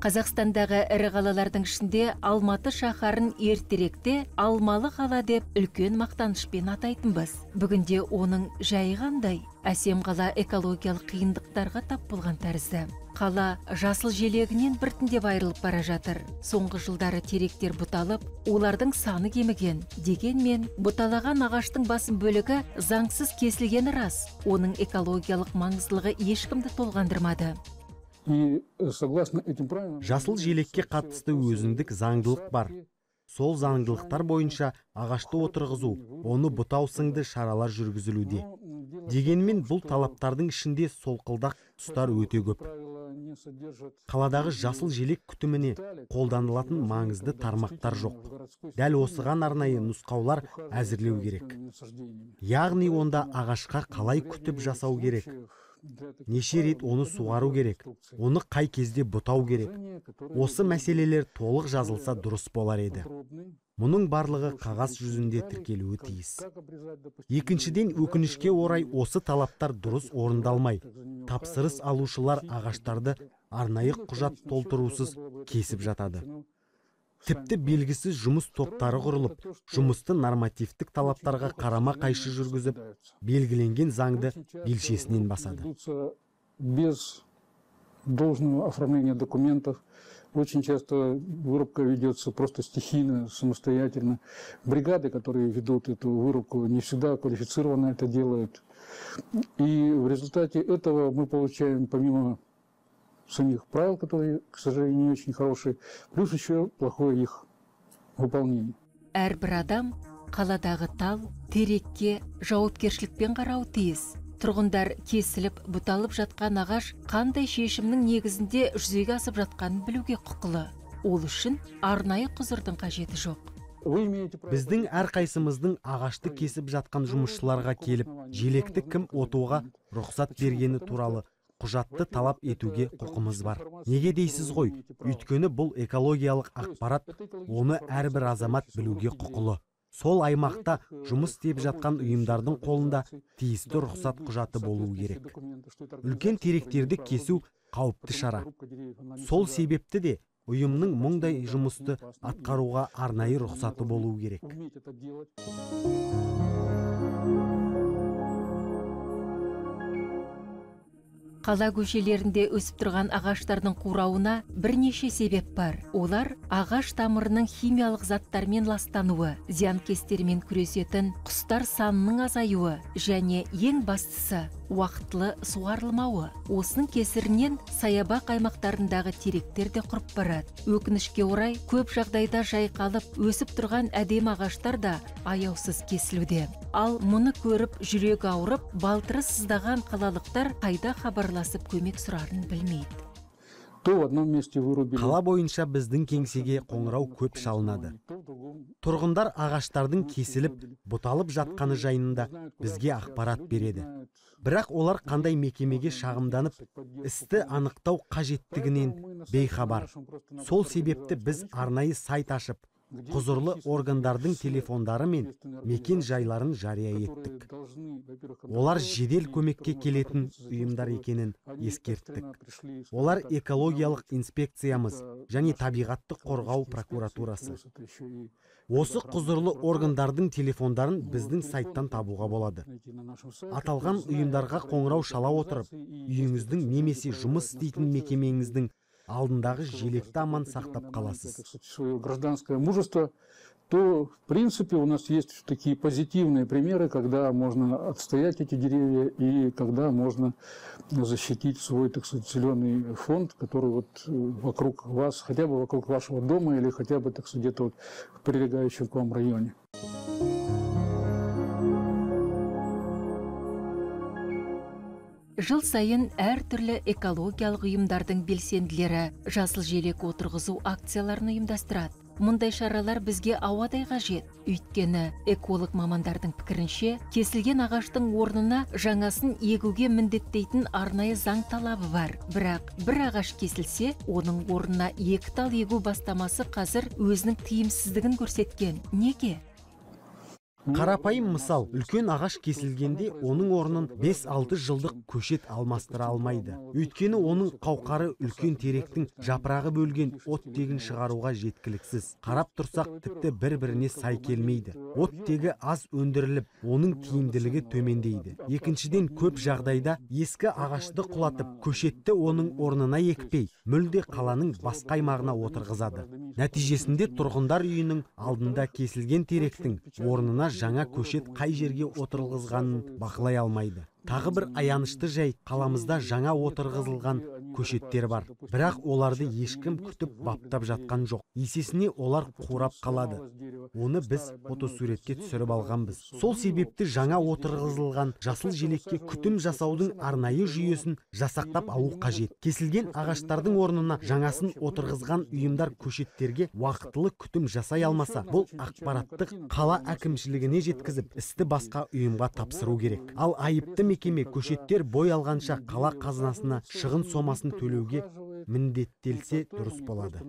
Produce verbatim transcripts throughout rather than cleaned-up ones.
Қазақстандағы ірі қалалардың ішінде Алматы шаһарын ертеректе Алмалы қала деп үлкен мақтанышпен атайтынбыз. Бүгінде оның жайы қандай? Әсем қала экологиялық қиындықтарға тап болған тәрізді. Қала жасыл желегінен біртіндеп айырылып бара жатыр. Соңғы жылдары теректер бұталып, олардың саны кеміген. Дегенмен, бұталаған ағаштың басым бөлігі заңсыз кесілгені рас. Оның экологиялық маңыздылығы ешкімді толғандырмады. Жасыл желекке қатысты өзіндік заңдылық бар. Сол заңдылықтар бойынша ағашты отырғызу, оны бұтау сынды шаралар жүргізілуде. Дегенмен бұл талаптардың ішінде солқылдақ тұстар өте көп. Қаладағы жасыл желек күтіміне қолданылатын маңызды тармақтар жоқ. Дәл осыған арнайы нұсқаулар әзірлеу керек. Яғни онда ағашқа қалай күтіп жасау керек? Неше рет оны суару керек, оны қай кезде бұтау керек. Осы мәселелер толық жазылса дұрыс болар еді. Мұның барлығы қағаз жүзінде тіркелуі тиіс. Екіншіден, өкінішке орай осы талаптар дұрыс орындалмай, тапсырыс алушылар ағаштарды арнайы құжат толтырусыз кесіп жатады. Тіпті белгісіз жұмыс топтары құрылып, жұмысты нормативтік талаптарға қарама қайшы жүргізіп, белгіленген заңды белшесінен басады. Без должного оформления документов очень часто вырубка ведется просто стихийно, самостоятельно. Бригады, которые ведут эту вырубку, не всегда квалифицированно это делают. И в результате этого мы получаем, помимо самих правил, которые, к сожалению, не очень хорошие, плюс еще плохое их выполнение. Әрбір адам қаладағы тал, терекке жауапкершілікпен қарауы тиіс. Тұрғындар кесіліп, бұталып жатқан ағаш қандай шешімнің негізінде жүзеге асып жатқанын білуге құқылы. Ол үшін арнайы құзырдың қажеті жоқ. Біздің әрқайсымыздың ағашты кесіп жатқан жұмысшыларға келіп, желекті кім отуға рұқсат бергені туралы құжатты талап етуге құқымыз бар. Неге дейсіз ғой? Өйткені бұл экологиялық ақпарат, оны әрбір азамат білуге құқылы. Сол аймақта жұмыс істеп жатқан ұйымдардың қолында тиісті рұқсат құжаты болуы керек. Үлкен теректерді кесу қауіпті шара. Сол себепті де ұйымның мұндай жұмысты атқаруға арнайы рұқсаты болуы керек. Қала көшелерінде өсіп тұрған ағаштардың қурауына бірнеше себеп бар. Олар ағаш тамырының химиялық заттармен ластануы, зиянкестермен күресетін құстар санының азаюы және ең бастысы уақытлы суарылмауы. Осының кесірінен саябақ аймақтарындағы теректер де құрып барады. Өкінішке орай, көп жағдайда жайқалып өсіп тұрған әдемі ағаштар да аяусыз кесілуде. Ал мұны көріп жүрегі ауырып, балтыры сыздаған қалалықтар қайда хабарласып көмек сұрарын білмейді. Қала бойынша біздің кеңсеге қоңырау көп шалынады. Тұрғындар ағаштардың кесіліп, бұталып жатқаны жайында бізге ақпарат береді. Бірақ олар қандай мекемеге шағымданып, істі анықтау қажеттігінен бейхабар. Сол себепті біз арнайы сайт ашып, құзырлы органдардың телефондары мен мекен жайларын жария еттік. Олар жедел көмекке келетін ұйымдар екенін ескерттік. Олар экологиялық инспекциямыз және табиғатты қорғау прокуратурасы. Осы құзырлы органдардың телефондарын біздің сайттан табуға болады. Аталған ұйымдарға қоңырау шала отырып, үйіңіздің немесе жұмыс істейтін мекемеңіздің алдындағы желекті аман сақтап қаласыз. Гражданское мужество, то, в принципе, у нас есть такие позитивные примеры, когда можно отстоять эти деревья и когда можно защитить свой, так сказать, зеленый фонд, который вот вокруг вас, хотя бы вокруг вашего дома или хотя бы, так сказать, где-то вот в прилегающем к вам районе. Жыл сайын әртүрлі экологиялық ұйымдардың белсенділері жасыл желек отырғызу акцияларын ұйымдастырады. Мұндай шаралар бізге ауадай қажет. Өйткені эколог мамандардың пікірінше, кесілген ағаштың орнына жаңасын егуге міндеттейтін арнайы заң талабы бар. Бірақ бір ағаш кесілсе, оның орнына екі тал егу бастамасы қазір өзінің тиімсіздігін көрсеткен. Неге? Қарапайым мысал, үлкен ағаш кесілгенде оның орнын бес алты жылдық көшет алмастыра алмайды. Өйткені оның қауқары үлкен теректің жапырағы бөлген оттегін шығаруға жеткіліксіз. Қарап тұрсақ, тіпті бір-біріне сай келмейді. Оттегі аз өндіріліп, оның тиімділігі төмендейді. Екіншіден, көп жағдайда ескі ағашты құлатып, көшетті оның орнына екпей, мүлде қаланың басқа аймағына отырғызады. Нәтижесінде тұрғындар үйінің алдында кесілген теректің орнына жаңа көшет қай жерге отырғызғанын бақылай алмайды. Тағы бір аянышты жай, қаламызда жаңа отырғызылған көшеттер бар. Бірақ оларды ешкім күтіп баптап жатқан жоқ. Есесіне олар қурап қалады. Оны біз фотосуретке түсіріп алғанбыз. Сол себепті жаңа отырғызылған жасыл желекке күтім жасаудың арнайы жүйесін жасақтап алу қажет. Кесілген ағаштардың орнына жаңасын отырғызған ұйымдар көшеттерге уақытылы күтім жасай алмаса, бұл ақпаратты қала әкімшілігіне жеткізіп, істі басқа ұйымға тапсыру керек. Ал айыпты мекеме көшеттер бой алғанша қала қазынасына шығын сомасын төлеуге міндеттелсе дұрыс болады.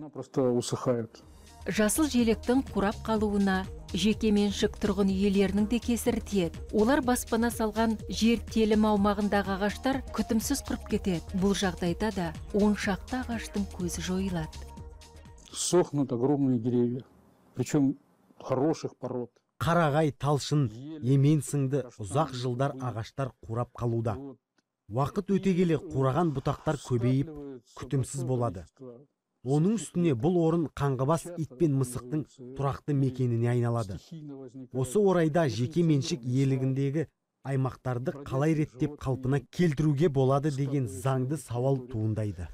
Жасыл желектің қурап қалуына жеке меншік тұрғын иелерінің де кесірі тиеді. Олар баспана салған жер телім аумағындағы ағаштар күтімсіз құрып кетеді. Бұл жағдайда да он шақты ағаштың көзі жойылады. Сохнут огромные деревья, причем хороших пород. Қарағай, талшын, емен сынды ұзақ жылдар ағаштар қурап қалуда. Уақыт өте келе қураған бұтақтар көбейіп, күтімсіз болады. Оның үстіне бұл орын қаңғыбас ит пен мысықтың тұрақты мекеніне айналады. Осы орайда жеке меншік иелігіндегі аймақтарды қалай реттеп қалпына келтіруге болады деген заңды сауал туындайды.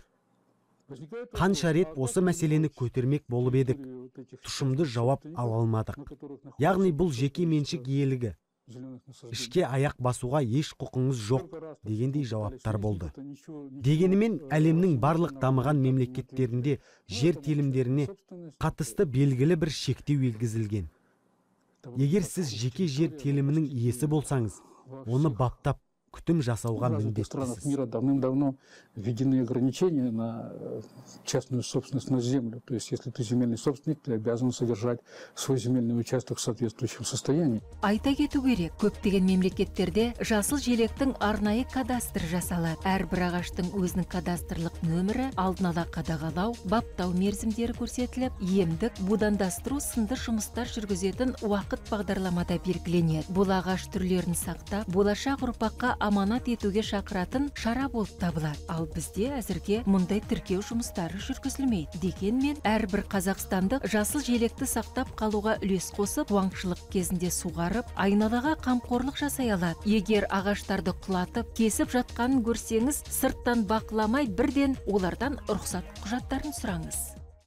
Қанша рет осы мәселені көтермек болып едік, тұшымды жауап ала алмадық. Яғни бұл жеке меншік иелігі, ішке аяқ басуға еш құқыңыз жоқ дегендей жауаптар болды. Дегенімен әлемнің барлық дамыған мемлекеттерінде жер телімдеріне қатысты белгілі бір шектеу енгізілген. Егер сіз жеке жер телімінің иесі болсаңыз, оны баптап күтім жасауға міндеттісіз. Мира давным-давно введены ограничения на частную собственность на землю. То есть, если ты земельный собственник, ты обязан содержать свой земельный участок в соответствующем состоянии. Айта кету керек, көптеген мемлекеттерде жасыл желектің арнайы кадастр жасалады. Әрбір ағаштың өзінің кадастрлық нөмірі, алдын ала қадағалау, баптау мерзімдері көрсетіліп, емдік, будандастыру сынды жұмыстар жүргізетін уақыт бағдарламада белгіленеді. Бұл ағаш түрлерін сақтап, болашақ ұрпаққа аманат етуге шақыратын шара болып табылады. Ал бізде әзірге мұндай тіркеу жұмыстары жүргізілмейді. Дегенмен, әрбір қазақстандық жасыл желекті сақтап қалуға үлес қосып, қуаңшылық кезінде суғарып, айналаға қамқорлық жасай алады. Егер ағаштарды құлатып, кесіп жатқанын көрсеңіз, сырттан бақыламай бірден олардан рұқсат құжаттарын сұраңыз.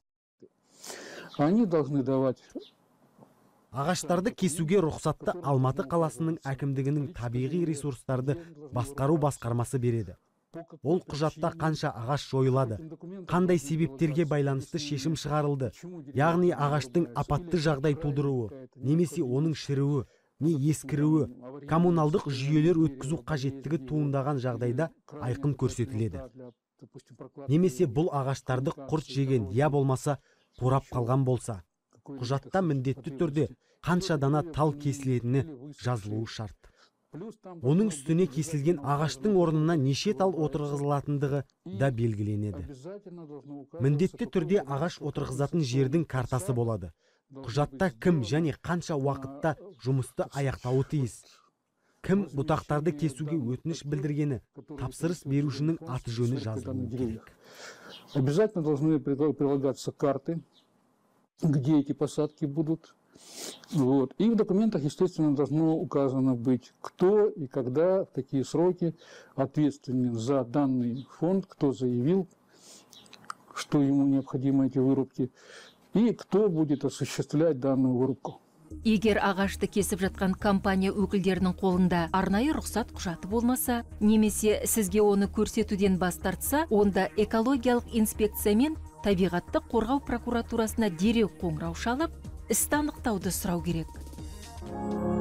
Они должны давать Ағаштарды кесуге рұқсатты Алматы қаласының әкімдігінің табиғи ресурстарды басқару басқармасы береді. Ол құжатта қанша ағаш жойылады, қандай себептерге байланысты шешім шығарылды, яғни ағаштың апатты жағдай тудыруы, немесе оның шіріуі, не ескіруі, коммуналдық жүйелер өткізу қажеттігі туындаған жағдайда айқын көрсетіледі. Немесе бұл ағаштарды құрт жеген, я болмаса қурап қалған болса, құжатта міндетті түрде қанша дана тал кесілетіні жазылуы шарт. Оның үстіне кесілген ағаштың орнына неше тал отырғызылатындығы да белгіленеді. Міндетті түрде ағаш отырғызатын жердің картасы болады. Құжатта кім және қанша уақытта жұмысты аяқтауы тиіс. Кім бұтақтарды кесуге өтініш білдіргені, тапсырыс берушінің аты жөні жазылуы керек. Обязательно должны прилагаться карты, где эти посадки будут. Вот. И в документах, естественно, должно указано быть, кто и когда, в какие сроки ответственен за данный фонд, кто заявил, что ему необходимы эти вырубки, и кто будет осуществлять данную вырубку. Егер ағашты кесіп жатқан компания өкілдерінің қолында арнайы рұқсат құжаты болмаса, немесе сізге оны көрсетуден бас тартса, онда экологиялық инспекция мен табиғатты қорғау прокуратурасына дереу қоңырау шалып, істі анықтауды сұрау керек.